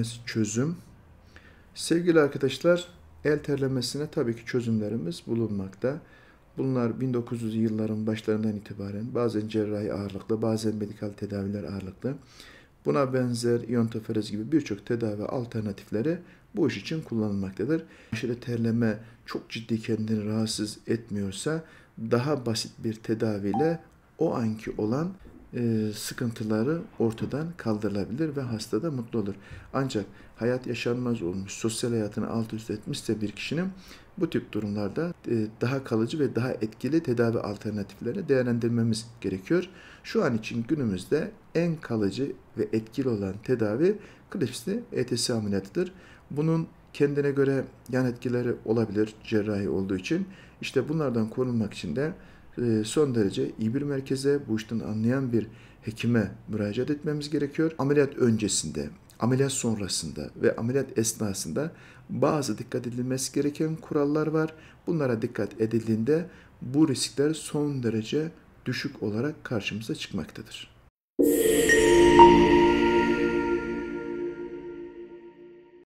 terlemesi çözüm. Sevgili arkadaşlar, el terlemesine tabii ki çözümlerimiz bulunmakta. Bunlar 1900'lü yılların başlarından itibaren bazen cerrahi ağırlıklı, bazen medikal tedaviler ağırlıklı. Buna benzer iyontoferez gibi birçok tedavi alternatifleri bu iş için kullanılmaktadır. Aşırı terleme çok ciddi kendini rahatsız etmiyorsa daha basit bir tedaviyle o anki olan sıkıntıları ortadan kaldırılabilir ve hasta da mutlu olur. Ancak hayat yaşanmaz olmuş, sosyal hayatını alt üst etmişse bir kişinin bu tip durumlarda daha kalıcı ve daha etkili tedavi alternatiflerini değerlendirmemiz gerekiyor. Şu an için günümüzde en kalıcı ve etkili olan tedavi klipsli ETS ameliyatıdır. Bunun kendine göre yan etkileri olabilir cerrahi olduğu için. İşte bunlardan korunmak için de son derece iyi bir merkeze, bu işten anlayan bir hekime müracaat etmemiz gerekiyor. Ameliyat öncesinde, ameliyat sonrasında ve ameliyat esnasında bazı dikkat edilmesi gereken kurallar var. Bunlara dikkat edildiğinde bu riskler son derece düşük olarak karşımıza çıkmaktadır.